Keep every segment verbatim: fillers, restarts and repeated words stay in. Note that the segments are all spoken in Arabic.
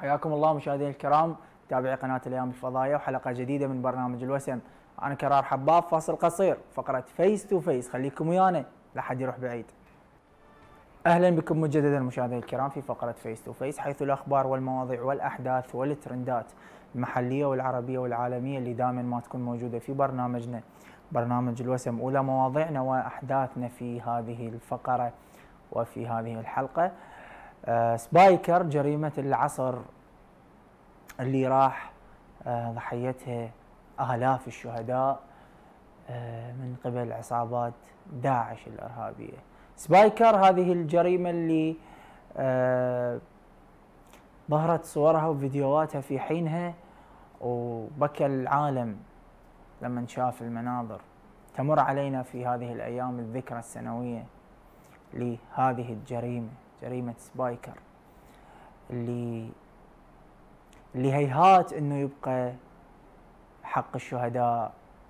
حياكم الله مشاهدينا الكرام، تابعي قناة الأيام الفضائية وحلقة جديدة من برنامج الوسم. أنا كرار حباب. فاصل قصير، فقرة فيس تو فيس، خليكم ويانا لا حد يروح بعيد. أهلا بكم مجددا مشاهدينا الكرام في فقرة فيس تو فيس، حيث الأخبار والمواضيع والأحداث والترندات المحلية والعربية والعالمية اللي دائما ما تكون موجودة في برنامجنا برنامج الوسم. أولى مواضيعنا وأحداثنا في هذه الفقرة وفي هذه الحلقة آه سبايكر، جريمة العصر اللي راح آه ضحيتها آلاف الشهداء آه من قبل عصابات داعش الإرهابية. سبايكر هذه الجريمة اللي آه ظهرت صورها وفيديوهاتها في حينها، وبكى العالم لما شاف المناظر. تمر علينا في هذه الأيام الذكرى السنوية لهذه الجريمة، جريمة سبايكر اللي اللي هيهات انه يبقى حق الشهداء.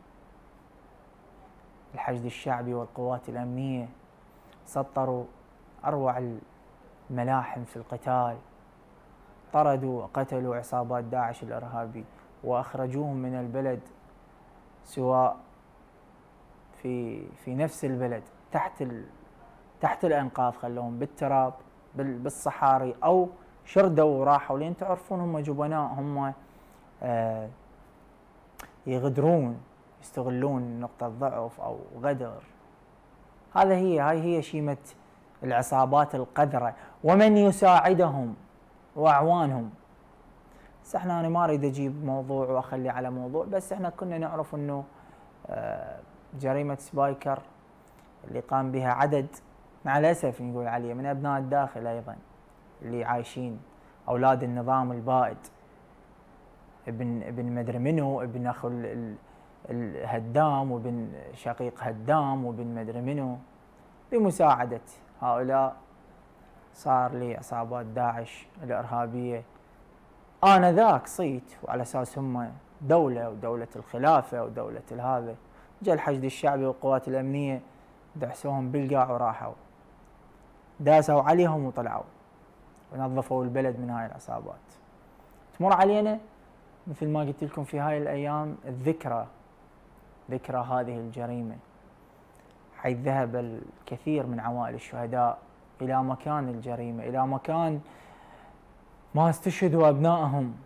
الحشد الشعبي والقوات الأمنية سطروا أروع الملاحم في القتال، طردوا وقتلوا عصابات داعش الإرهابي وأخرجوهم من البلد، سواء في في نفس البلد تحت ال تحت الأنقاض، خلوهم بالتراب بالصحاري، أو شردوا وراحوا، لأن تعرفون هم جبناء، هم آه يغدرون، يستغلون نقطة ضعف أو غدر. هذا هي هاي هي شيمة العصابات القذرة ومن يساعدهم وأعوانهم. بس احنا أنا ما أريد أجيب موضوع وأخلي على موضوع، بس احنا كنا نعرف أنه آه جريمة سبايكر اللي قام بها عدد مع الأسف نقول عليه من أبناء الداخل أيضا، اللي عايشين أولاد النظام البائد، ابن ابن مدري منو، ابن أخو الهدام، وابن شقيق هدام، وابن مدري منو، بمساعدة هؤلاء صار لعصابات داعش الإرهابية آنذاك صيت، وعلى أساس هم دولة ودولة الخلافة ودولة هذا، جاء الحشد الشعبي والقوات الأمنية دعسوهم بالقاع وراحوا داسوا عليهم وطلعوا ونظفوا البلد من هاي العصابات. تمر علينا مثل ما قلت لكم في هاي الأيام الذكرى، ذكرى هذه الجريمة، حيث ذهب الكثير من عوائل الشهداء إلى مكان الجريمة، إلى مكان ما استشهدوا أبنائهم،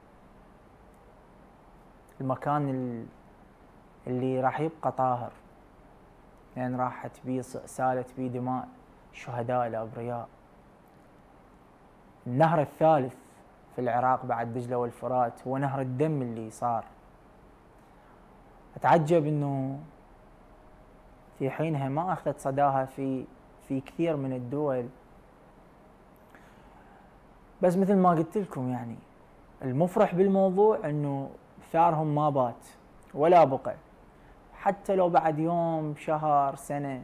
المكان اللي راح يبقى طاهر، لأن يعني راحت بيه سالت بيه دماء الشهداء الأبرياء. النهر الثالث في العراق بعد دجلة والفرات هو نهر الدم اللي صار. أتعجب إنه في حينها ما أخذت صداها في في كثير من الدول، بس مثل ما قلت لكم يعني المفرح بالموضوع إنه ثارهم ما بات ولا بقى، حتى لو بعد يوم شهر سنة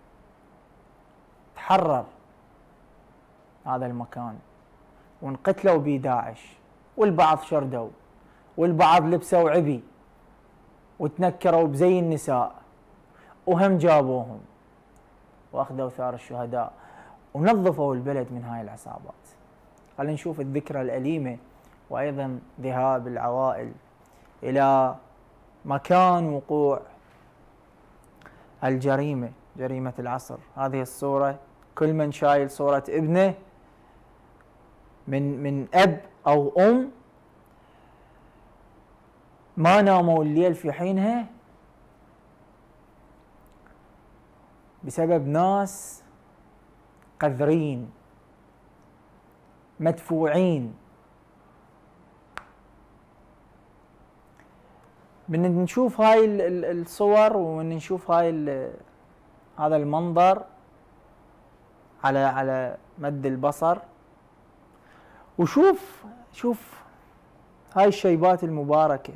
تحرر هذا المكان وانقتلوا بي داعش، والبعض شردوا والبعض لبسوا عبي وتنكروا بزي النساء، وهم جابوهم واخذوا ثار الشهداء ونظفوا البلد من هاي العصابات. خلينا نشوف الذكرى الأليمة وأيضا ذهاب العوائل إلى مكان وقوع الجريمة، جريمة العصر. هذه الصورة، كل من شايل صورة ابنه من من أب أو أم ما ناموا الليل في حينها بسبب ناس قذرين مدفوعين. من نشوف هاي الصور ومن نشوف هاي هذا المنظر على على مد البصر، وشوف شوف هاي الشيبات المباركة،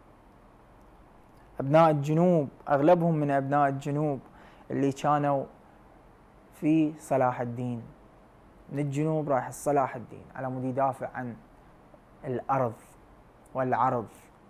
أبناء الجنوب، أغلبهم من أبناء الجنوب اللي كانوا في صلاح الدين، من الجنوب رايح صلاح الدين على مود يدافع عن الأرض والعرض،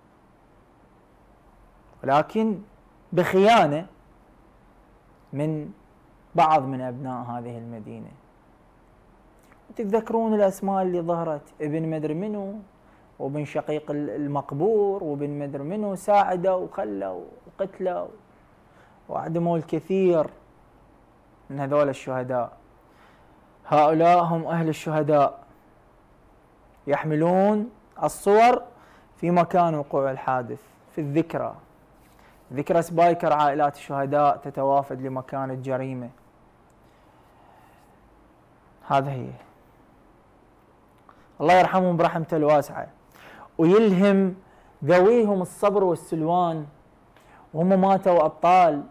ولكن بخيانة من بعض من أبناء هذه المدينة. وتتذكرون الاسماء اللي ظهرت، ابن مدري منو، وابن شقيق المقبور، وابن مدري منو ساعده وخلوا وقتلوا وعدموا الكثير من هذول الشهداء. هؤلاء هم أهل الشهداء، يحملون الصور في مكان وقوع الحادث، في الذكرى، ذكرى سبايكر عائلات الشهداء تتوافد لمكان الجريمة. هذا هي. الله يرحمهم برحمته الواسعة ويلهم ذويهم الصبر والسلوان، وهم ماتوا أبطال،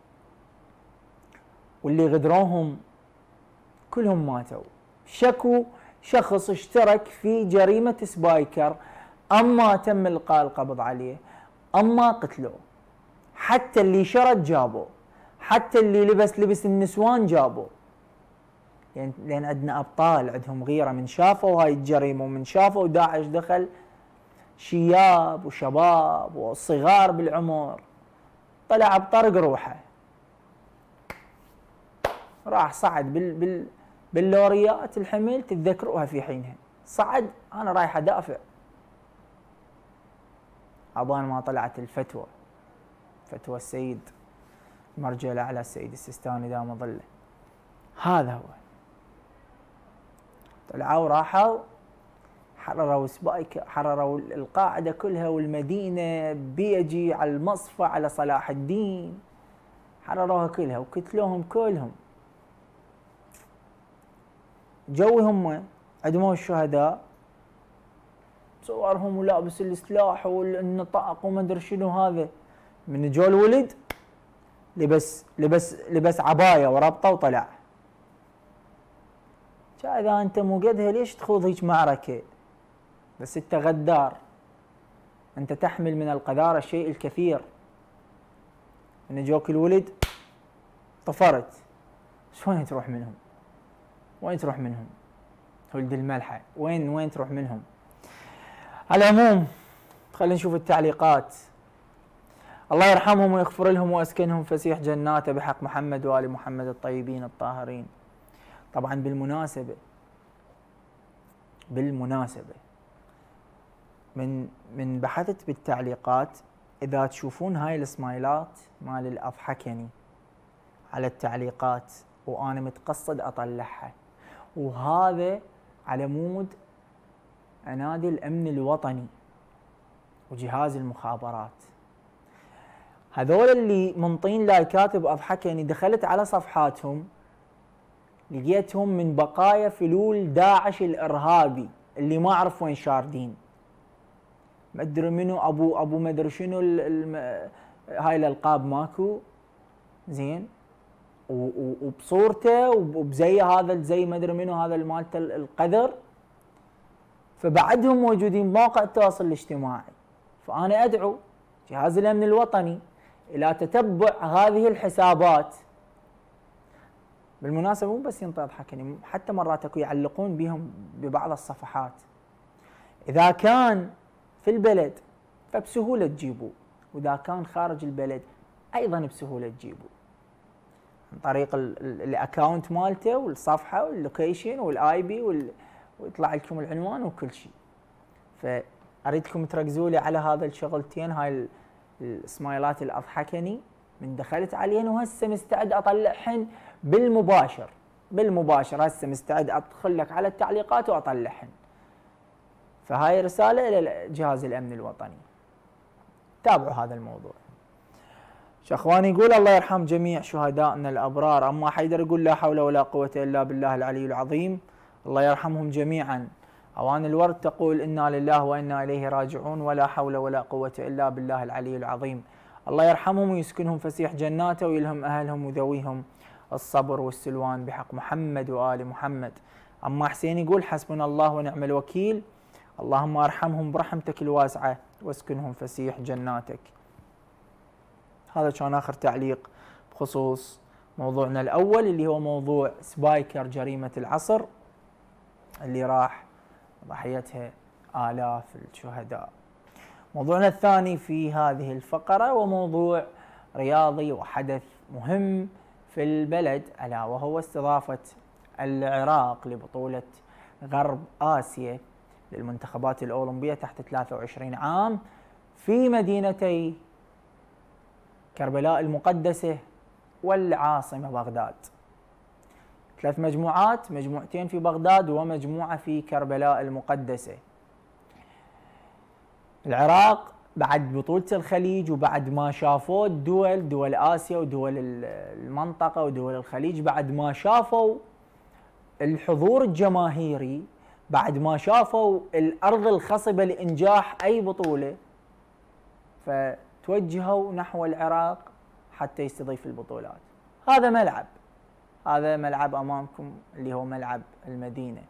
واللي غدروهم كلهم ماتوا. شكوا شخص اشترك في جريمة سبايكر، أما تم إلقاء القبض عليه، أما قتلوه. حتى اللي شرد جابوه، حتى اللي لبس لبس النسوان جابوه، لأن لأن عندنا أبطال عندهم غيرة، من شافوا هاي الجريمة ومن شافوا داعش دخل شياب وشباب وصغار بالعمر، طلع بطرق روحه، راح صعد بال بال باللوريات الحمل، تتذكروها في حينها، صعد انا رايح ادافع، عبان ما طلعت الفتوى، فتوى السيد المرجع الاعلى السيد السيستاني دام ظله. هذا هو. طلعوا راحوا حرروا سبايك، حرروا القاعده كلها والمدينه، بيجي على المصفى على صلاح الدين، حرروها كلها وقتلوهم كلهم. جوي هم عدموا الشهداء، صورهم ولابس السلاح والنطاق وما ادري شنو. هذا من جو الولد لبس لبس لبس عبايه وربطه وطلع. اذا انت مو قدها ليش تخوض هيك معركه؟ بس انت غدار، انت تحمل من القذاره الشيء الكثير. من جوك الولد طفرت، بس وين تروح منهم؟ وين تروح منهم؟ ولد الملحة، وين وين تروح منهم؟ على العموم خلينا نشوف التعليقات. الله يرحمهم ويغفر لهم واسكنهم فسيح جناته بحق محمد وآل محمد الطيبين الطاهرين. طبعا بالمناسبة بالمناسبة من من بحثت بالتعليقات، اذا تشوفون هاي السمايلات مال الاضحكني على التعليقات وانا متقصد اطلعها، وهذا على مود انادي الامن الوطني وجهاز المخابرات. هذول اللي منطين لايكات باضحكني، دخلت على صفحاتهم لقيتهم من بقايا فلول داعش الارهابي اللي ما اعرف وين شاردين، ما ادري منو ابو ابو ما ادري شنو، هاي الالقاب ماكو زين، وبصورته وبزي هذا الزي ما ادري منو، هذا مالته القذر، فبعدهم موجودين بمواقع التواصل الاجتماعي. فانا ادعو جهاز الامن الوطني الى تتبع هذه الحسابات. بالمناسبه مو بس ينطي اضحكني، حتى مرات اكو يعلقون بهم ببعض الصفحات. اذا كان في البلد فبسهوله تجيبوه، واذا كان خارج البلد ايضا بسهوله تجيبوه عن طريق الاكونت مالته والصفحه واللوكيشن والاي بي وال... ويطلع لكم العنوان وكل شيء. فاريدكم تركزوا لي على هذا الشغلتين، هاي السمايلات الاضحكني من دخلت عليهن، وهسه مستعد اطلعهن بالمباشر بالمباشر، هسه مستعد ادخل لك على التعليقات واطلعهن. فهاي رساله الى جهاز الامن الوطني، تابعوا هذا الموضوع. شخواني يقول الله يرحم جميع شهدائنا الابرار. اما حيدر يقول لا حول ولا قوه الا بالله العلي العظيم، الله يرحمهم جميعا. اوان الورد تقول انا لله وانا اليه راجعون، ولا حول ولا قوه الا بالله العلي العظيم. الله يرحمهم ويسكنهم فسيح جناته ويلهم اهلهم وذويهم الصبر والسلوان بحق محمد وآل محمد. اما حسين يقول حسبنا الله ونعم الوكيل، اللهم ارحمهم برحمتك الواسعه واسكنهم فسيح جناتك. هذا كان اخر تعليق بخصوص موضوعنا الاول اللي هو موضوع سبايكر جريمه العصر اللي راح ضحيتها آلاف الشهداء. موضوعنا الثاني في هذه الفقرة وموضوع رياضي وحدث مهم في البلد، ألا وهو استضافة العراق لبطولة غرب آسيا للمنتخبات الأولمبية تحت ثلاثة وعشرين عام في مدينتي كربلاء المقدسة والعاصمة بغداد. ثلاث مجموعات، مجموعتين في بغداد ومجموعة في كربلاء المقدسة. العراق بعد بطولة الخليج وبعد ما شافوا الدول، دول آسيا ودول المنطقة ودول الخليج، بعد ما شافوا الحضور الجماهيري، بعد ما شافوا الأرض الخصبة لإنجاح أي بطولة، فتوجهوا نحو العراق حتى يستضيف البطولات. هذا ملعب، هذا ملعب أمامكم اللي هو ملعب المدينة،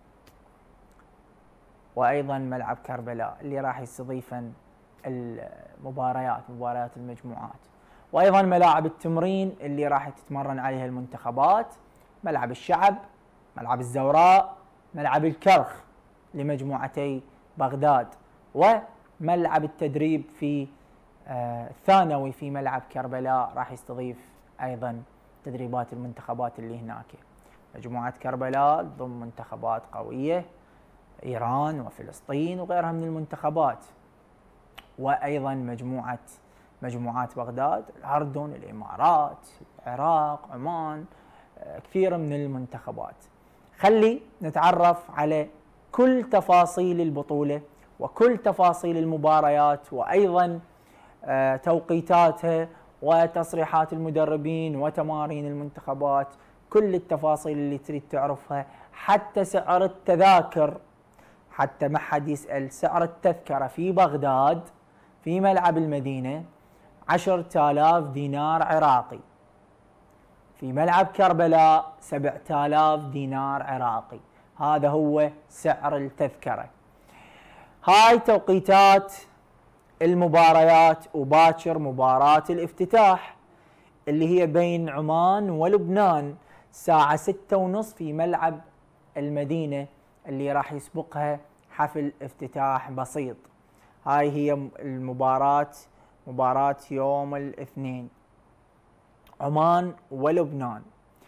وأيضا ملعب كربلاء اللي راح يستضيفن المباريات، مباريات المجموعات، وأيضا ملاعب التمرين اللي راح تتمرن عليها المنتخبات، ملعب الشعب، ملعب الزوراء، ملعب الكرخ لمجموعتي بغداد، وملعب التدريب في آه الثانوي في ملعب كربلاء راح يستضيف أيضا تدريبات المنتخبات اللي هناك. مجموعة كربلاء ضمن منتخبات قوية، إيران وفلسطين وغيرها من المنتخبات، وأيضا مجموعة مجموعات بغداد، الأردن، الإمارات، العراق، عمان، كثير من المنتخبات. خلي نتعرف على كل تفاصيل البطولة وكل تفاصيل المباريات، وأيضا توقيتاتها وتصريحات المدربين وتمارين المنتخبات، كل التفاصيل اللي تريد تعرفها، حتى سعر التذاكر، حتى ما حد يسأل. سعر التذكرة في بغداد في ملعب المدينة عشرة آلاف دينار عراقي، في ملعب كربلاء سبعة آلاف دينار عراقي، هذا هو سعر التذكرة. هاي توقيتات المباريات، وباكر مباراة الافتتاح اللي هي بين عمان ولبنان الساعة ستة ونصف في ملعب المدينة، اللي راح يسبقها حفل افتتاح بسيط. هاي هي المباراة، مباراة يوم الاثنين، عمان ولبنان.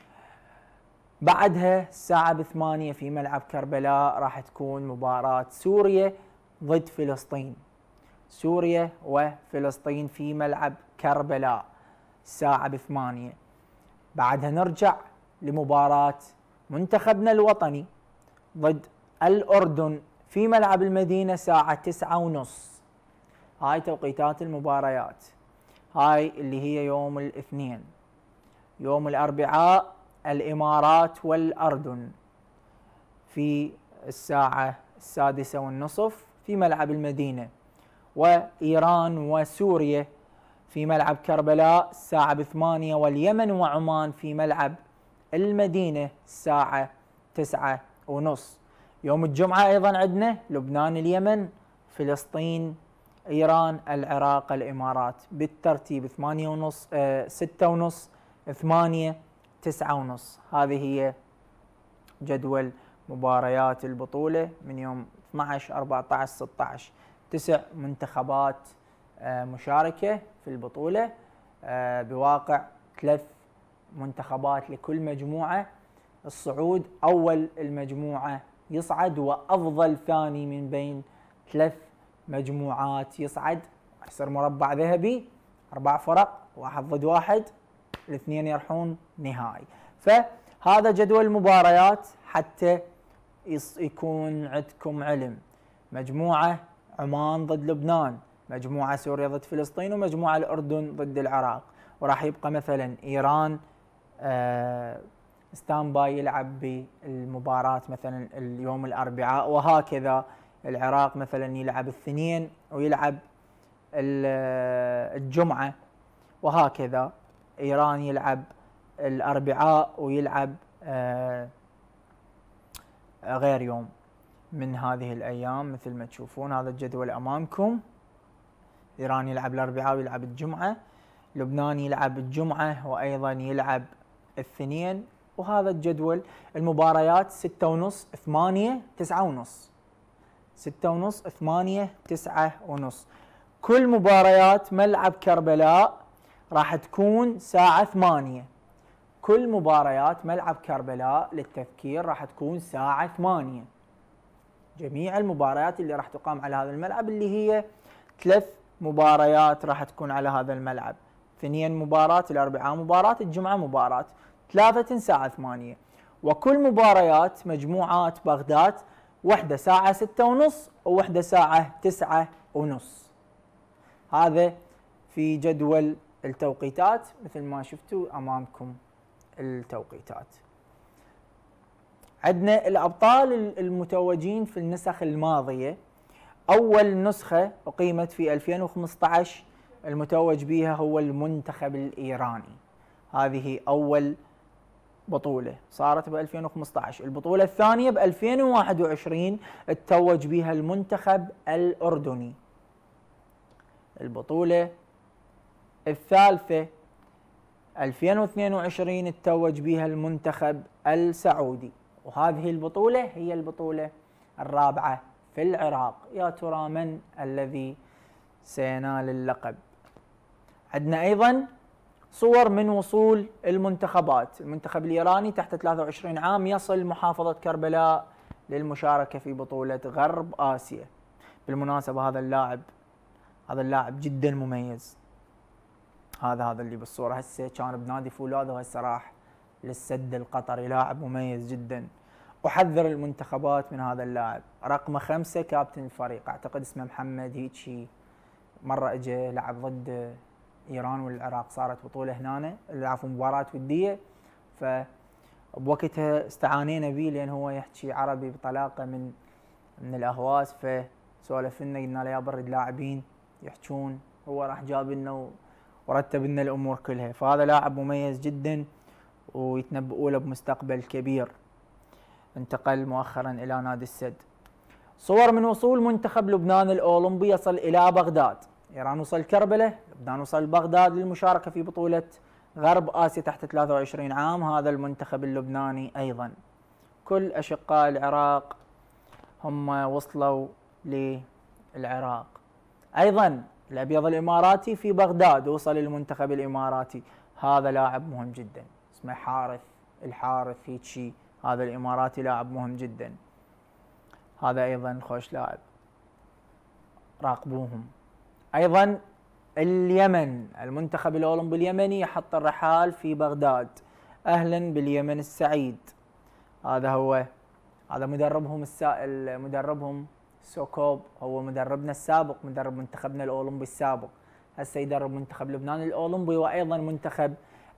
بعدها الساعة بثمانية في ملعب كربلاء راح تكون مباراة سوريا ضد فلسطين، سوريا وفلسطين في ملعب كربلاء الساعة بثمانية. بعدها نرجع لمباراة منتخبنا الوطني ضد الأردن في ملعب المدينة ساعة تسعة ونص. هاي توقيتات المباريات، هاي اللي هي يوم الاثنين. يوم الأربعاء الإمارات والأردن في الساعة السادسة والنصف في ملعب المدينة، وإيران وسوريا في ملعب كربلاء الساعة بثمانية، واليمن وعمان في ملعب المدينة الساعة تسعة ونص. يوم الجمعة أيضا عندنا لبنان اليمن، فلسطين إيران، العراق الإمارات، بالترتيب ثمانية ونص، آه ستة ونص، ثمانية، تسعة ونص. هذه هي جدول مباريات البطولة من يوم اثني عشر أربعة عشر ستة عشر. تسع منتخبات آه مشاركة في البطولة، آه بواقع ثلاث منتخبات لكل مجموعة. الصعود أول المجموعة يصعد، وأفضل ثاني من بين ثلاث مجموعات يصعد. يصير مربع ذهبي، أربع فرق، واحد ضد واحد، الاثنين يرحون نهائي. فهذا جدول المباريات حتى يكون عندكم علم. مجموعة عمان ضد لبنان، مجموعة سوريا ضد فلسطين، ومجموعة الأردن ضد العراق. وراح يبقى مثلا إيران آه ستاند باي يلعب بالمباراة مثلا اليوم الأربعاء، وهكذا العراق مثلا يلعب الاثنين ويلعب الجمعة، وهكذا إيران يلعب الأربعاء ويلعب آه غير يوم من هذه الأيام. مثل ما تشوفون هذا الجدول أمامكم، إيران يلعب الأربعاء ويلعب الجمعة، لبنان يلعب الجمعة وأيضا يلعب الاثنين. وهذا الجدول. المباريات ستة ونص، ثمانية، تسعة ونص، ستة ونص، ثمانية، تسعة ونص. كل مباريات ملعب كربلاء راح تكون ساعة ثمانية. كل مباريات ملعب كربلاء للتذكير راح تكون ساعة ثمانية. جميع المباريات اللي راح تقام على هذا الملعب، اللي هي ثلاث مباريات راح تكون على هذا الملعب، اثنين مباراة، الأربعاء مباراة، الجمعة مباراة، ثلاثة الساعة ثمانية. وكل مباريات مجموعات بغداد، واحدة ساعة ستة ونص وواحدة ساعة تسعة ونص. هذا في جدول التوقيتات مثل ما شفتوا أمامكم التوقيتات. عندنا الأبطال المتوجين في النسخ الماضية. أول نسخة أقيمت في ألفين وخمسة عشر المتوج بها هو المنتخب الإيراني. هذه أول بطولة صارت ب ألفين وخمسة عشر. البطولة الثانية ب ألفين وواحد وعشرين التوج بها المنتخب الأردني. البطولة الثالثة ألفين واثنين وعشرين التوج بها المنتخب السعودي. وهذه البطولة هي البطولة الرابعة في العراق. يا ترى من الذي سينال اللقب؟ عندنا أيضا صور من وصول المنتخبات. المنتخب الإيراني تحت ثلاثة وعشرين عام يصل محافظة كربلاء للمشاركة في بطولة غرب آسيا. بالمناسبة هذا اللاعب هذا اللاعب جدا مميز. هذا هذا اللي بالصورة هسه كان بنادي فولاذ وهسه راح للسد القطري. لاعب مميز جدا. أحذر المنتخبات من هذا اللاعب. رقم خمسة كابتن الفريق، أعتقد اسمه محمد هيجي. مرة اجى لعب ضد ايران والعراق، صارت بطولة هنا، عفوا مباراة ودية، فبوقتها استعانينا به لان هو يحكي عربي بطلاقة من من الاهواز، فسولف لنا قلنا له يا برد لاعبين يحجون، هو راح جاب لنا ورتب لنا الامور كلها. فهذا لاعب مميز جدا ويتنبؤوا له بمستقبل كبير. انتقل مؤخرا الى نادي السد. صور من وصول منتخب لبنان الاولمبي يصل الى بغداد. ايران وصل كربلاء، لبنان وصل بغداد للمشاركه في بطوله غرب اسيا تحت ثلاثة وعشرين عام. هذا المنتخب اللبناني ايضا. كل اشقاء العراق هم وصلوا للعراق. ايضا الابيض الاماراتي في بغداد وصل المنتخب الاماراتي. هذا لاعب مهم جدا اسمه حارث الحارث هيجي. هذا الاماراتي لاعب مهم جدا. هذا ايضا خوش لاعب، راقبوهم. ايضا اليمن، المنتخب الاولمبي اليمني يحط الرحال في بغداد. اهلا باليمن السعيد. هذا هو هذا مدربهم السائل، مدربهم سوكوب، هو مدربنا السابق، مدرب منتخبنا الاولمبي السابق. هسه يدرب منتخب لبنان الاولمبي وايضا منتخب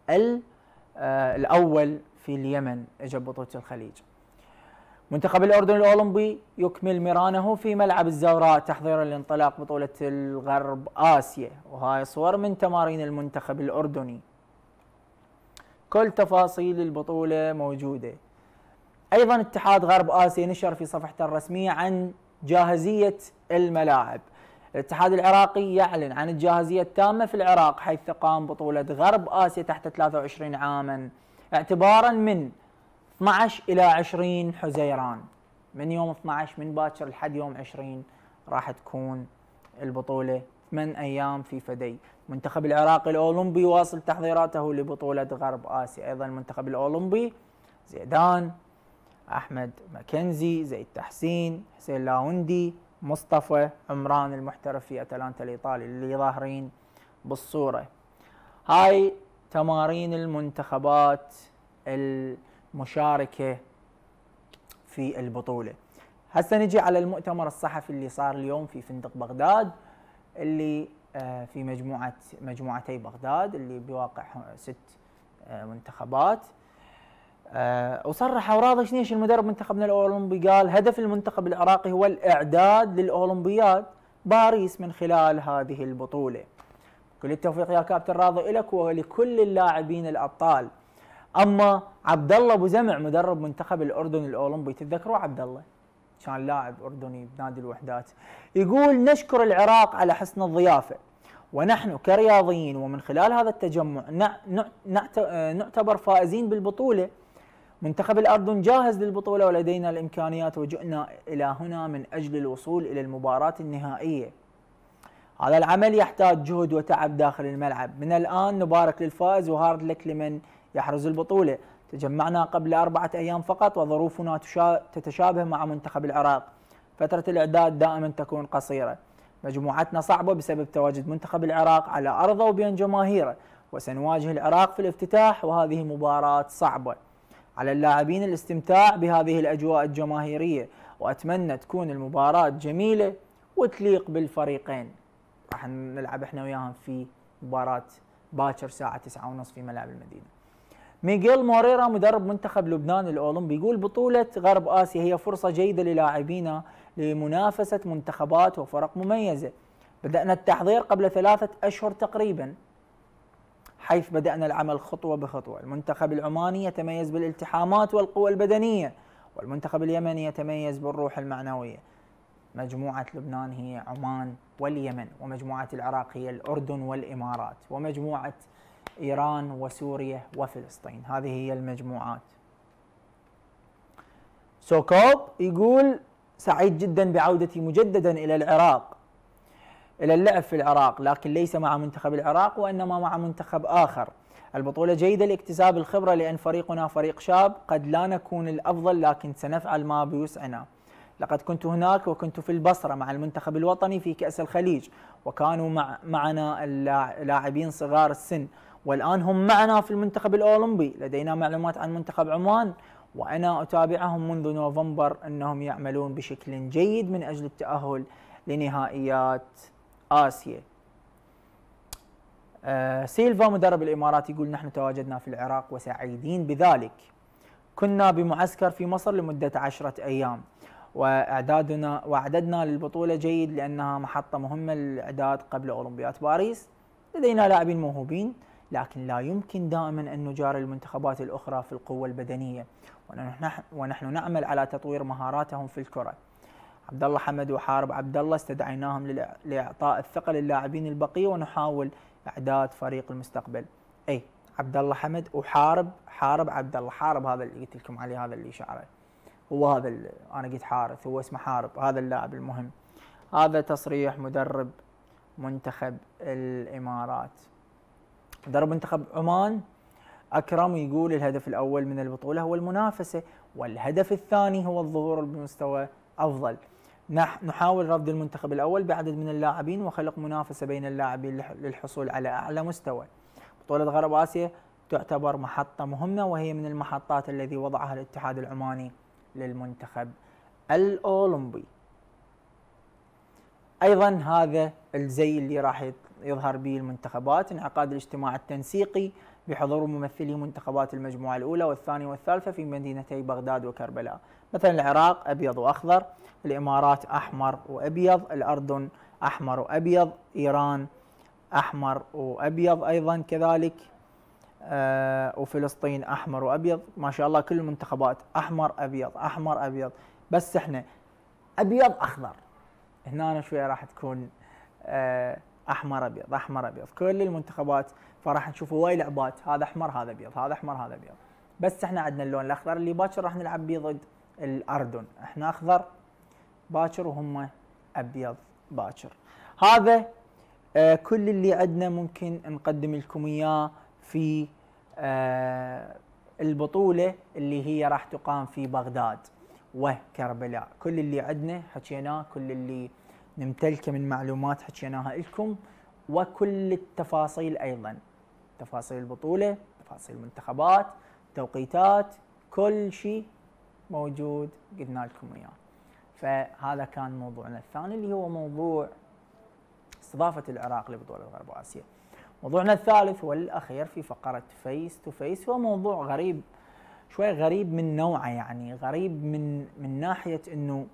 الاول في اليمن اجى بطولة الخليج. منتخب الأردن الأولمبي يكمل مرانه في ملعب الزوراء تحضيرا لانطلاق بطولة الغرب آسيا. وهاي صور من تمارين المنتخب الأردني. كل تفاصيل البطولة موجودة. أيضا اتحاد غرب آسيا نشر في صفحته الرسمية عن جاهزية الملاعب. الاتحاد العراقي يعلن عن الجاهزية التامة في العراق حيث تقام بطولة غرب آسيا تحت ثلاثة وعشرين عاما اعتبارا من اثني عشر إلى عشرين حزيران. من يوم اثني عشر من باكر لحد يوم عشرين راح تكون البطولة، ثمان أيام في فدي. المنتخب العراقي الأولمبي يواصل تحضيراته لبطولة غرب آسيا. أيضا المنتخب الأولمبي زيدان، أحمد ماكنزي، زيد تحسين، حسين لاوندي، مصطفى عمران المحترف في أتلانتا الإيطالي اللي ظاهرين بالصورة. هاي تمارين المنتخبات المشاركة في البطولة. هسه نجي على المؤتمر الصحفي اللي صار اليوم في فندق بغداد، اللي في مجموعة مجموعتي بغداد اللي بواقع ست منتخبات. وصرح وراضي شنيش المدرب منتخبنا الأولمبي، قال هدف المنتخب العراقي هو الإعداد للأولمبياد باريس من خلال هذه البطولة. كل التوفيق يا كابتن راضي لك ولكل اللاعبين الأبطال. اما عبد الله ابو زمع مدرب منتخب الاردن الاولمبي، تتذكروا عبد الله كان لاعب اردني بنادي الوحدات، يقول نشكر العراق على حسن الضيافه، ونحن كرياضيين ومن خلال هذا التجمع نعتبر فائزين بالبطوله. منتخب الاردن جاهز للبطوله ولدينا الامكانيات وجئنا الى هنا من اجل الوصول الى المباراه النهائيه. هذا العمل يحتاج جهد وتعب داخل الملعب. من الان نبارك للفائز وهارد لك لمن يحرز البطولة. تجمعنا قبل أربعة أيام فقط وظروفنا تتشابه مع منتخب العراق. فترة الإعداد دائما تكون قصيرة. مجموعتنا صعبة بسبب تواجد منتخب العراق على أرضه وبين جماهيره، وسنواجه العراق في الافتتاح، وهذه مباراة صعبة. على اللاعبين الاستمتاع بهذه الأجواء الجماهيرية، وأتمنى تكون المباراة جميلة وتليق بالفريقين. راح نلعب احنا وياهم في مباراة باكر الساعة تسعة وثلاثين في ملاعب المدينة. ميغيل موريرا مدرب منتخب لبنان الأولمبي يقول بطولة غرب آسيا هي فرصة جيدة للاعبينا لمنافسة منتخبات وفرق مميزة. بدأنا التحضير قبل ثلاثة أشهر تقريبا، حيث بدأنا العمل خطوة بخطوة. المنتخب العماني يتميز بالالتحامات والقوة البدنية، والمنتخب اليمني يتميز بالروح المعنوية. مجموعة لبنان هي عمان واليمن، ومجموعة العراق هي الأردن والإمارات، ومجموعة إيران وسوريا وفلسطين. هذه هي المجموعات. سوكوب يقول سعيد جدا بعودتي مجددا إلى العراق، إلى اللعب في العراق، لكن ليس مع منتخب العراق وإنما مع منتخب آخر. البطولة جيدة لاكتساب الخبرة، لأن فريقنا فريق شاب، قد لا نكون الأفضل لكن سنفعل ما بوسعنا. لقد كنت هناك وكنت في البصرة مع المنتخب الوطني في كأس الخليج، وكانوا مع معنا اللاعبين صغار السن، والآن هم معنا في المنتخب الأولمبي. لدينا معلومات عن منتخب عمان، وأنا أتابعهم منذ نوفمبر أنهم يعملون بشكل جيد من أجل التأهل لنهائيات آسيا. آه سيلفا مدرب الإمارات يقول نحن تواجدنا في العراق وسعيدين بذلك. كنا بمعسكر في مصر لمدة عشرة أيام، وإعدادنا وإعدادنا للبطولة جيد لأنها محطة مهمة للإعداد قبل أولمبياد باريس. لدينا لاعبين موهوبين، لكن لا يمكن دائما أن نجاري المنتخبات الأخرى في القوة البدنية، ونحن نعمل على تطوير مهاراتهم في الكرة. عبد الله حمد وحارب عبد الله استدعيناهم لإعطاء الثقة للاعبين البقية، ونحاول إعداد فريق المستقبل. أي عبد الله حمد وحارب حارب عبد الله. حارب هذا اللي قلت لكم عليه، هذا اللي شعره، هو هذا اللي أنا قلت حارث، هو اسمه حارب، هذا اللاعب المهم. هذا تصريح مدرب منتخب الإمارات. مدرب منتخب عمان أكرم يقول الهدف الأول من البطولة هو المنافسة، والهدف الثاني هو الظهور بمستوى أفضل. نحاول رفض المنتخب الأول بعدد من اللاعبين وخلق منافسة بين اللاعبين للحصول على أعلى مستوى. بطولة غرب آسيا تعتبر محطة مهمة، وهي من المحطات التي وضعها الاتحاد العماني للمنتخب الأولمبي. أيضا هذا الزي اللي راح يظهر به المنتخبات. انعقاد الاجتماع التنسيقي بحضور ممثلي منتخبات المجموعة الأولى والثانية والثالثة في مدينتي بغداد وكربلاء. مثلا العراق أبيض وأخضر، الإمارات أحمر وأبيض، الأردن أحمر وأبيض، إيران أحمر وأبيض أيضا كذلك، آه وفلسطين أحمر وأبيض. ما شاء الله كل المنتخبات أحمر أبيض أحمر أبيض، بس إحنا أبيض أخضر. هنا شوية راح تكون آه أحمر أبيض أحمر أبيض كل المنتخبات، فراح نشوف هواي لعبات، هذا أحمر هذا أبيض هذا أحمر هذا أبيض. بس إحنا عندنا اللون الأخضر اللي باكر راح نلعب بيه ضد الأردن، إحنا أخضر باكر وهم أبيض باكر. هذا آه كل اللي عندنا ممكن نقدم لكم إياه في آه البطولة اللي هي راح تقام في بغداد وكربلاء. كل اللي عندنا حكيناه، كل اللي نمتلكه من معلومات حكيناها لكم، وكل التفاصيل أيضا، تفاصيل البطولة، تفاصيل المنتخبات، توقيتات، كل شيء موجود قلنا لكم إياه. فهذا كان موضوعنا الثاني اللي هو موضوع استضافة العراق لبطولة غرب آسيا. موضوعنا الثالث والأخير في فقرة فيس تو فيس هو موضوع غريب، شوي غريب من نوعه، يعني غريب من من ناحية إنه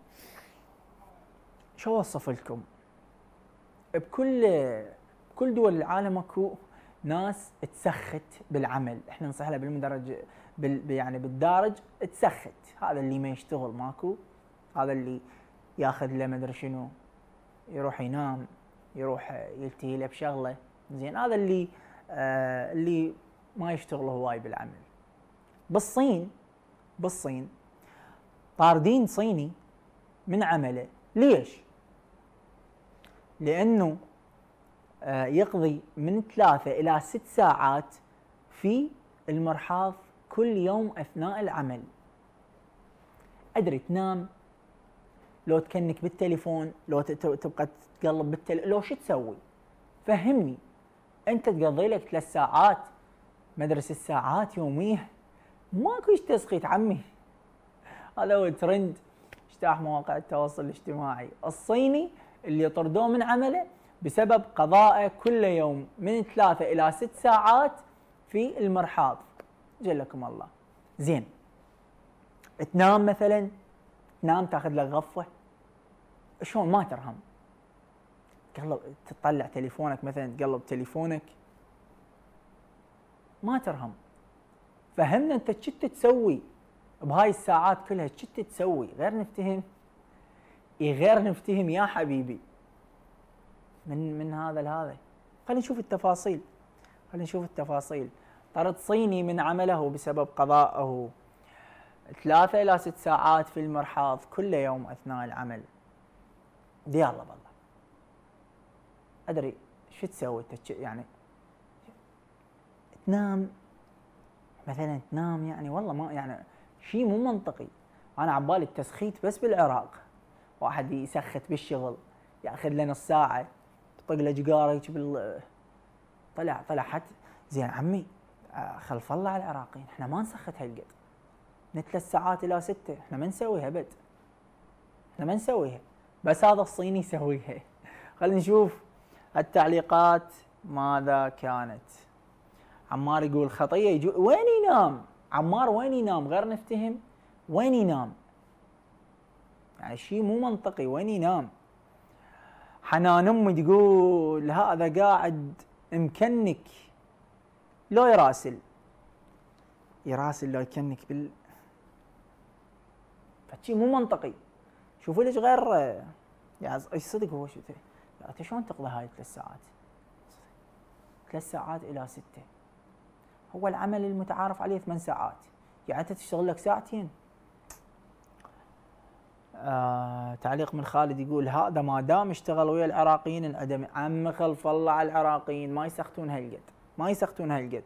شو أوصف لكم؟ بكل بكل دول العالم اكو ناس تسخت بالعمل، احنا نصيح لها بالمدرج بال يعني بالدارج تسخت. هذا اللي ما يشتغل ماكو، هذا اللي ياخذ له ما ادري شنو، يروح ينام، يروح يلتهي له بشغله، زين هذا اللي آه اللي ما يشتغل هواي بالعمل. بالصين بالصين طاردين صيني من عمله، ليش؟ لأنه آه يقضي من ثلاثة إلى ست ساعات في المرحاض كل يوم أثناء العمل. أدري تنام لو تكنك بالتليفون، لو تبقى تقلب بالتليفون، لو شو تسوي؟ فهمني. انت تقضي لك ثلاث ساعات مدرسة ساعات يومية، ماكو ايش تسخيت عمي. هذا هو ترند اجتاح مواقع التواصل الاجتماعي الصيني اللي يطردوه من عمله بسبب قضائه كل يوم من ثلاثة إلى ست ساعات في المرحاض. جلكم الله. زين، تنام مثلا، تنام تاخذ لك غفوة، شلون ما ترهم؟ تقلب تطلع تليفونك مثلا، تقلب تليفونك ما ترهم. فهمنا انت شت تسوي بهاي الساعات كلها، شت تسوي؟ غير نفتهم، اي غير نفتهم يا حبيبي من من هذا لهذا. خلينا نشوف التفاصيل، خلينا نشوف التفاصيل. طرد صيني من عمله بسبب قضائه ثلاثة إلى ست ساعات في المرحاض كل يوم أثناء العمل. دي الله بالله. أدري شو تسوي انت؟ يعني تنام مثلا، تنام يعني والله ما يعني شيء مو منطقي. انا عبالي التسخيت بس بالعراق، واحد يسخت بالشغل ياخذ له نص ساعه، يطق له جقاره هيك بال طلع طلع حتى. زين عمي خلف الله على العراقيين، احنا ما نسخت هالقد، من ثلاث ساعات الى سته احنا ما نسويها بد، احنا ما نسويها، بس هذا الصيني يسويها. خلينا نشوف التعليقات ماذا كانت. عمار يقول خطيه يجو، وين ينام؟ عمار وين ينام؟ غير نفتهم، وين ينام؟ يعني شيء مو منطقي، وين ينام؟ حنان امي تقول هذا قاعد مكنك لو يراسل، يراسل لو يكنك بال فشي مو منطقي. شوفوا ليش غير يعني صدق هو شو لا انت شلون تقضي هاي ثلاث ساعات؟ ثلاث ساعات الى سته. هو العمل المتعارف عليه ثمان ساعات، يعني انت تشتغل لك ساعتين. آه تعليق من خالد يقول هذا ما دام اشتغل ويا العراقيين انعدم. عم خلف الله على العراقيين، ما يسختون هالقد، ما يسختون هالقد.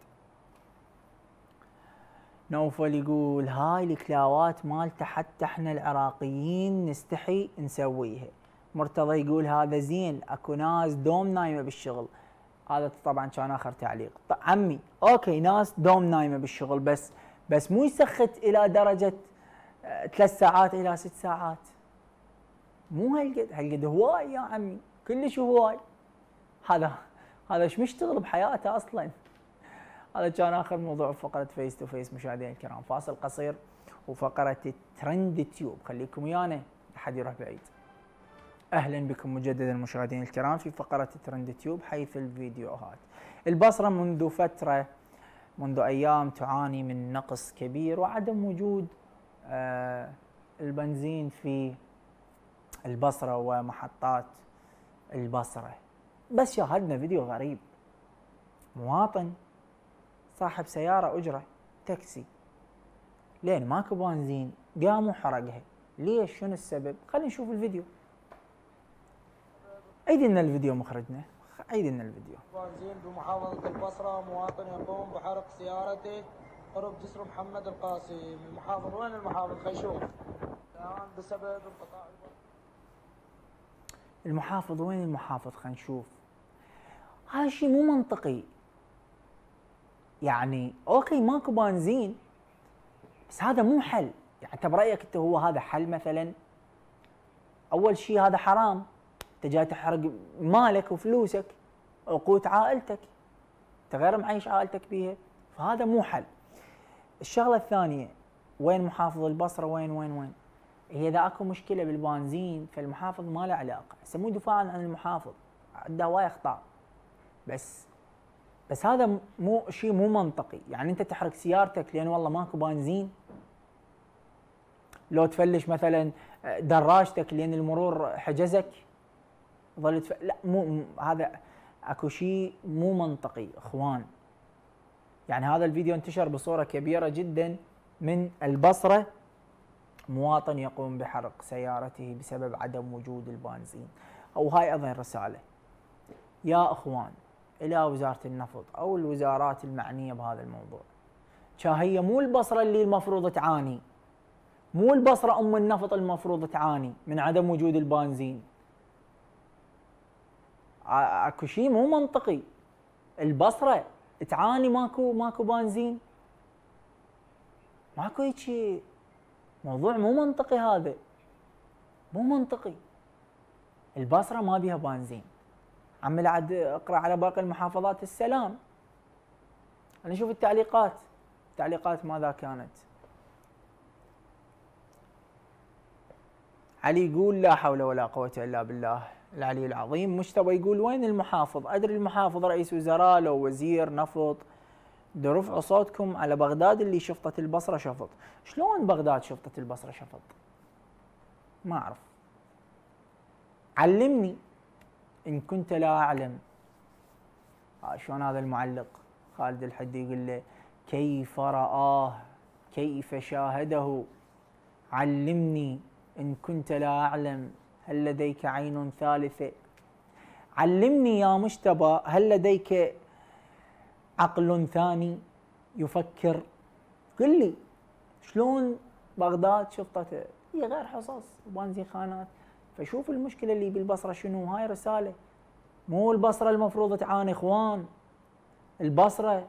نوفل يقول هاي الكلاوات مالته حتى احنا العراقيين نستحي نسويها. مرتضى يقول هذا زين، اكو ناس دوم نايمه بالشغل. هذا طبعا كان اخر تعليق. عمي اوكي ناس دوم نايمه بالشغل، بس بس مو يسخت الى درجه ثلاث ساعات الى ست ساعات، مو هالقد، هالقد هواي يا عمي، كلش هواي. هذا هذا ايش مشتغل بحياته اصلا. هذا كان اخر موضوع فقره فيس تو فيس. مشاهدينا الكرام فاصل قصير وفقره الترند تيوب، خليكم ويانا لحد يروح بعيد. اهلا بكم مجددا مشاهدينا الكرام في فقره ترند تيوب حيث الفيديوهات. البصره منذ فتره، منذ ايام تعاني من نقص كبير وعدم وجود آه البنزين في البصره ومحطات البصره. بس شاهدنا فيديو غريب، مواطن صاحب سياره اجره تاكسي، لين ماكو بنزين قام وحرقها. ليش؟ شنو السبب؟ خلينا نشوف الفيديو. عيد لنا الفيديو مخرجنا، عيد لنا الفيديو. بنزين بمحافظة البصرة، مواطن يقوم بحرق سيارته قرب جسر محمد القاسم. المحافظ وين المحافظ؟ خيشوم. الآن بسبب انقطاع المحافظ وين المحافظ؟ خلينا نشوف. هذا شيء مو منطقي. يعني اوكي ماكو بنزين، بس هذا مو حل. يعني انت برايك انت هو هذا حل مثلا؟ اول شيء هذا حرام، انت جاي تحرق مالك وفلوسك وقوت عائلتك، انت غير معيش عائلتك بيها، فهذا مو حل. الشغله الثانيه، وين محافظ البصره؟ وين وين وين؟ هي اذا اكو مشكله بالبنزين فالمحافظ ما له علاقه، هسه مو دفاعا عن المحافظ، عنده هواي اخطاء، بس بس هذا مو شيء مو منطقي. يعني انت تحرق سيارتك لان والله ماكو بنزين؟ لو تفلش مثلا دراجتك لان المرور حجزك ظل تف... لا مو هذا اكو شيء مو منطقي اخوان. يعني هذا الفيديو انتشر بصوره كبيره جدا من البصره، مواطن يقوم بحرق سيارته بسبب عدم وجود البنزين. او هاي ايضا رساله يا اخوان الى وزاره النفط او الوزارات المعنيه بهذا الموضوع. هي مو البصره اللي المفروض تعاني، مو البصرة أم النفط المفروض تعاني من عدم وجود البنزين. اكو شيء مو منطقي. البصرة تعاني ماكو ماكو بنزين؟ ماكو هيك موضوع مو منطقي هذا، مو منطقي. البصرة ما بيها بنزين. عمي عاد اقرا على باقي المحافظات السلام. انا نشوف التعليقات، التعليقات ماذا كانت. علي يقول لا حول ولا قوة الا بالله العلي العظيم. مجتبى يقول وين المحافظ؟ ادري المحافظ رئيس وزراء لو وزير نفط. دو رفعوا صوتكم على بغداد اللي شفطت البصرة شفط. شلون بغداد شفطت البصرة شفط؟ ما اعرف. علمني ان كنت لا اعلم. شلون هذا المعلق خالد الحدي يقول له كيف رآه كيف شاهده علمني إن كنت لا أعلم هل لديك عين ثالثة. علمني يا مجتبى هل لديك عقل ثاني يفكر. قل لي شلون بغداد شفطته؟ هي غير حصص وبنزين خانات. فشوف المشكلة اللي بالبصرة شنو. هاي رسالة. مو البصرة المفروض تعاني اخوان. البصرة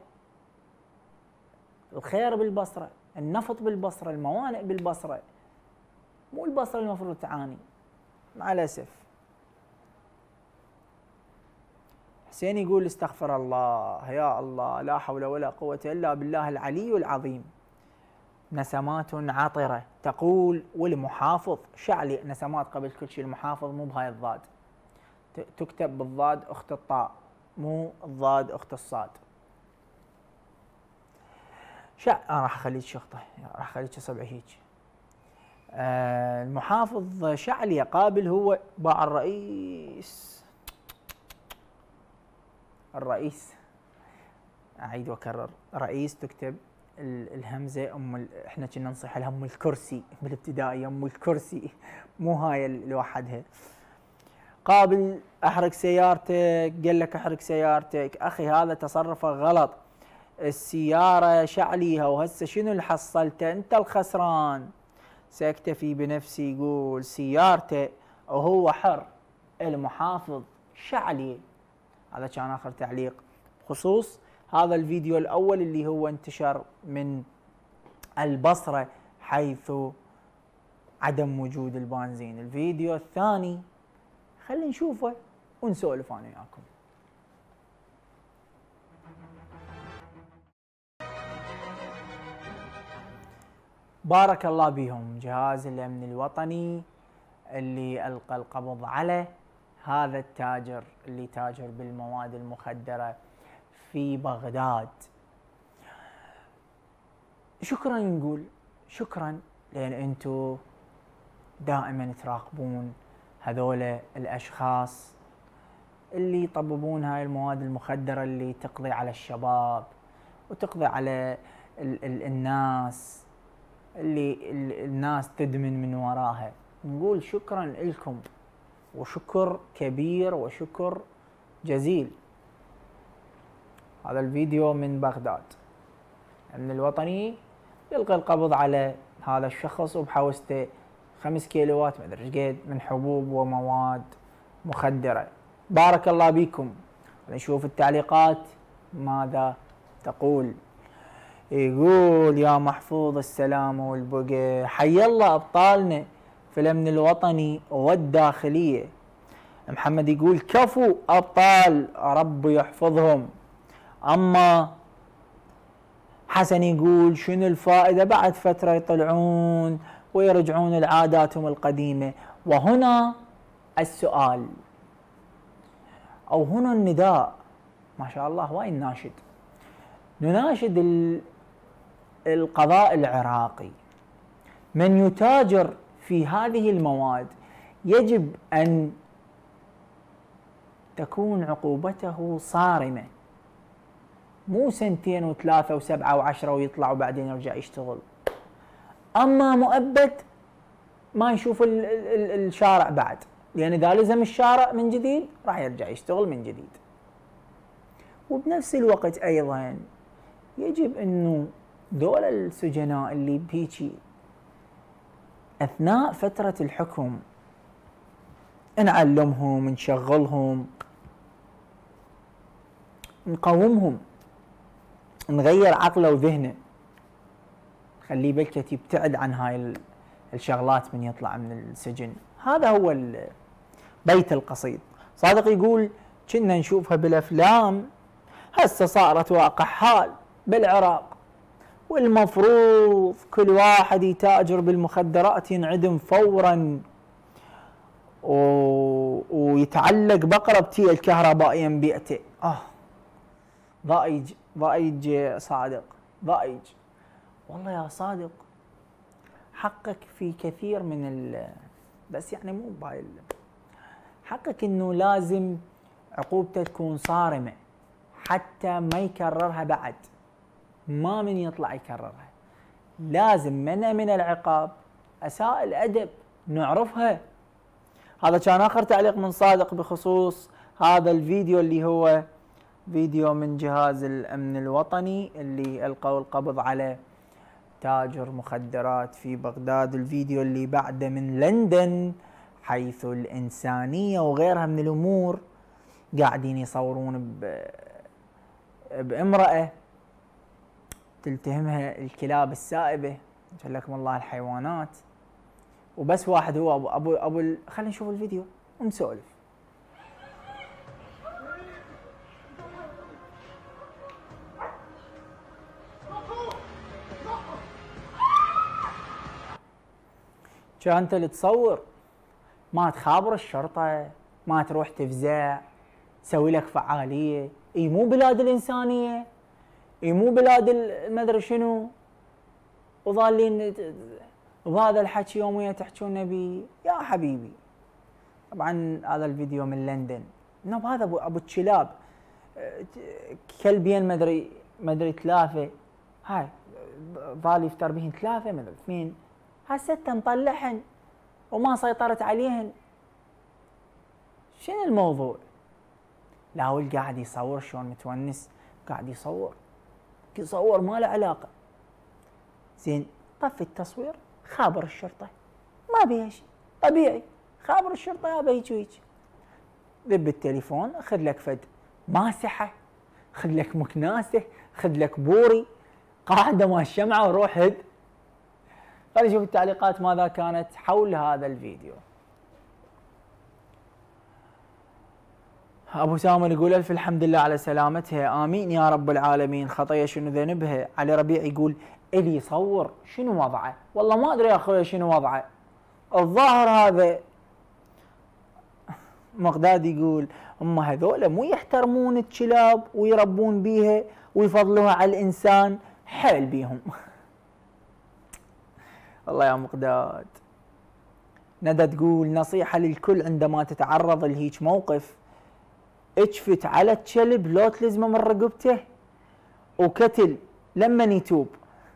الخير بالبصرة، النفط بالبصرة، الموانئ بالبصرة. مو البصرة المفروض تعاني مع الأسف. حسين يقول استغفر الله يا الله لا حول ولا قوة إلا بالله العلي العظيم. نسمات عطرة تقول والمحافظ شعلي. نسمات قبل كل شيء. المحافظ مو بهاي الضاد، تكتب بالضاد أخت الطاء مو الضاد أخت الصاد. شع أنا راح أخليك شخطة، راح أخليك صبعي هيك. آه المحافظ شعلي قابل هو باع الرئيس. الرئيس أعيد وأكرر رئيس تكتب الهمزة أم ال... إحنا كنا نصيح لها أم الكرسي بالابتدائي أم الكرسي مو هاي لوحدها. قابل أحرق سيارتك قال لك أحرق سيارتك. أخي هذا تصرفه غلط. السيارة شعليها وهسه شنو اللي حصلته؟ أنت الخسران. سيكتفي بنفسي يقول سيارته وهو حر. المحافظ شعلي. هذا كان آخر تعليق بخصوص هذا الفيديو الأول اللي هو انتشر من البصرة حيث عدم وجود البنزين. الفيديو الثاني خلينا نشوفه ونسولف أنا وياكم. بارك الله بهم جهاز الأمن الوطني اللي ألقى القبض على هذا التاجر اللي تاجر بالمواد المخدرة في بغداد. شكرا نقول شكرا لأن أنتم دائما تراقبون هذول الأشخاص اللي يطببون هاي المواد المخدرة اللي تقضي على الشباب وتقضي على ال ال الناس اللي ال الناس تدمن من وراها. نقول شكرا لكم وشكر كبير وشكر جزيل. هذا الفيديو من بغداد. الأمن الوطني يلقى القبض على هذا الشخص وبحوزته خمس كيلوات ما ادري ايش قد من حبوب ومواد مخدرة. بارك الله بكم. نشوف التعليقات ماذا تقول. يقول يا محفوظ السلامة والبقى حي الله أبطالنا في الأمن الوطني والداخلية. محمد يقول كفو أبطال رب يحفظهم. أما حسن يقول شنو الفائدة بعد فترة يطلعون ويرجعون لعاداتهم القديمة. وهنا السؤال أو هنا النداء. ما شاء الله وايد ناشد. نناشد القضاء العراقي من يتاجر في هذه المواد يجب أن تكون عقوبته صارمة. مو سنتين وثلاثة وسبعة وعشرة ويطلع وبعدين يرجع يشتغل. أما مؤبد ما يشوف ال ال الشارع بعد، لأن إذا لزم الشارع من جديد راح يرجع يشتغل من جديد. وبنفس الوقت أيضا يجب أنه دول السجناء اللي بهيجي اثناء فتره الحكم نعلمهم، نشغلهم، نقومهم، نغير عقله وذهنه، خليه بلكت يبتعد عن هاي الشغلات من يطلع من السجن. هذا هو بيت القصيد. صادق يقول كنا نشوفها بالافلام، هسه صارت واقع حال بالعراق، والمفروض كل واحد يتاجر بالمخدرات ينعدم فورا و... ويتعلق بقرة بتيل كهربائيا بيئته. اه ضائج ضائج صادق، ضائج والله يا صادق. حقك في كثير من ال بس يعني مو بهاي حقك انه لازم عقوبته تكون صارمه حتى ما يكررها بعد، ما من يطلع يكررها. لازم منع من العقاب اساء الادب نعرفها. هذا كان اخر تعليق من صادق بخصوص هذا الفيديو اللي هو فيديو من جهاز الامن الوطني اللي القوا القبض على تاجر مخدرات في بغداد. الفيديو اللي بعده من لندن، حيث الإنسانية وغيرها من الأمور قاعدين يصورون بامرأة تلتهمها الكلاب السائبة، جلكم الله الحيوانات. وبس واحد هو أبو أبو, أبو خلينا نشوف الفيديو ونسولف. كانت اللي تصور ما تخابر الشرطة، ما تروح تفزع، تسوي لك فعالية. اي مو بلاد الإنسانية، اي مو بلاد المدري شنو، وظالين بهذا الحكي يوميا تحجون بي يا حبيبي. طبعا هذا الفيديو من لندن، انه هذا ابو ابو الكلاب كلبين مدري مدري ثلاثة، هاي ظال يفتر بهن ثلاثة مدري اثنين، هسه نطلعهن وما سيطرت عليهن. شنو الموضوع؟ لا هو قاعد يصور شلون متونس، قاعد يصور يصور ما له علاقه. زين طفي التصوير، خابر الشرطه، ما بيها شيء، طبيعي خابر الشرطه يا هيك وهيك. ذب التليفون، خذ لك فد ماسحه، خذ لك مكناسه، خذ لك بوري، قاعده مال الشمعه وروح هد. خلينا نشوف التعليقات ماذا كانت حول هذا الفيديو. ابو سامر يقول الف الحمد لله على سلامتها، امين يا رب العالمين، خطيه شنو ذنبها. علي ربيع يقول اللي يصور شنو وضعه؟ والله ما ادري يا اخوي شنو وضعه، الظاهر هذا. مقداد يقول هم هذول مو يحترمون الكلاب ويربون بيها ويفضلوها على الانسان، حيل بيهم. والله يا مقداد. ندى تقول نصيحة للكل عندما تتعرض لهيج موقف، اجفت على الكلب لو تلزمه من رقبته وكتل لمن يتوب.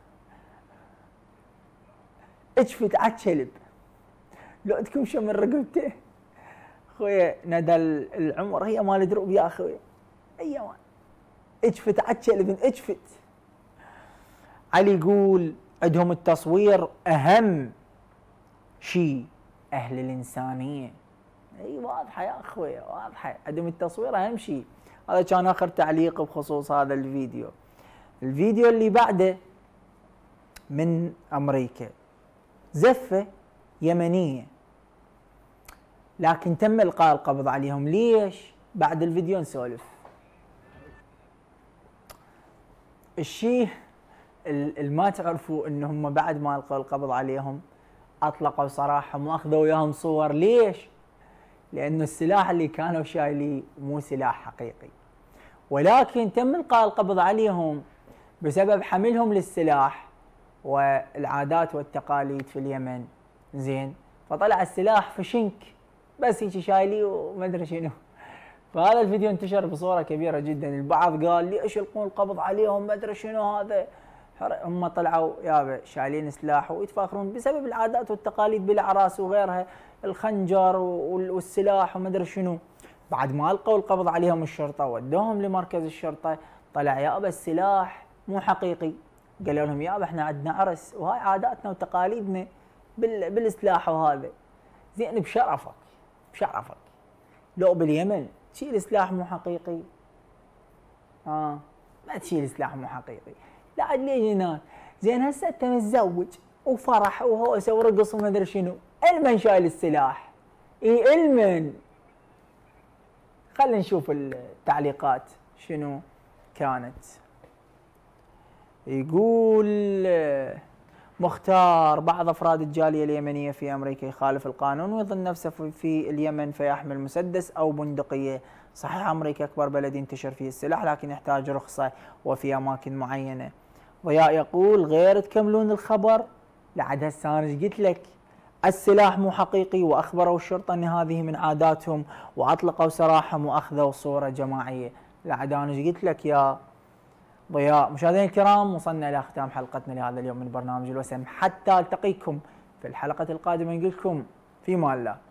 اجفت على الكلب لو تكمشه من رقبته. خويا ندى العمر هي مال دروب يا اخوي، اي مال. اجفت على الكلب، اجفت. علي يقول عندهم التصوير اهم شيء، اهل الانسانيه. اي واضحه يا اخوي، واضحه، عندهم التصوير اهم شيء. هذا كان اخر تعليق بخصوص هذا الفيديو. الفيديو اللي بعده من امريكا، زفه يمنيه لكن تم القاء القبض عليهم. ليش؟ بعد الفيديو نسولف. الشيء اللي ما تعرفوا انهم بعد ما القوا القبض عليهم اطلقوا سراحهم واخذوا وياهم صور. ليش؟ لانه السلاح اللي كانوا شايليه مو سلاح حقيقي، ولكن تم القاء القبض عليهم بسبب حملهم للسلاح والعادات والتقاليد في اليمن. زين، فطلع السلاح فشنك بس هيك شايليه وما ادري شنو. فهذا الفيديو انتشر بصوره كبيره جدا. البعض قال ليش يلقون القبض عليهم ما ادري شنو هذا، هم طلعوا يابا شايلين سلاح ويتفاخرون بسبب العادات والتقاليد بالاعراس وغيرها، الخنجر والسلاح وما ادري شنو. بعد ما القوا القبض عليهم الشرطه ودوهم لمركز الشرطه، طلع يابا السلاح مو حقيقي. قالوا لهم يابا احنا عندنا عرس وهاي عاداتنا وتقاليدنا، بال بالسلاح وهذا. زين بشرفك بشرفك لو باليمن تشيل سلاح مو حقيقي، ها آه. ما تشيل سلاح مو حقيقي، لا عاد ليش هناك؟ زين هسه انت متزوج وفرح وهوسه ورقص وما ادري شنو، المن شايل السلاح؟ اي المن. خلينا نشوف التعليقات شنو كانت. يقول مختار: بعض افراد الجاليه اليمنيه في امريكا يخالف القانون ويظن نفسه في اليمن فيحمل مسدس او بندقيه. صحيح امريكا اكبر بلد ينتشر فيه السلاح لكن يحتاج رخصه وفي اماكن معينه. ضياء يقول: غير تكملون الخبر؟ لعد هسه انا ايش قلت لك؟ السلاح مو حقيقي، واخبروا الشرطه ان هذه من عاداتهم واطلقوا سراحهم واخذوا صوره جماعيه. لعد انا ايش قلت لك يا ضياء؟ مشاهدينا الكرام، وصلنا الى ختام حلقتنا لهذا اليوم من برنامج الوسم، حتى التقيكم في الحلقه القادمه نقول لكم في امان الله.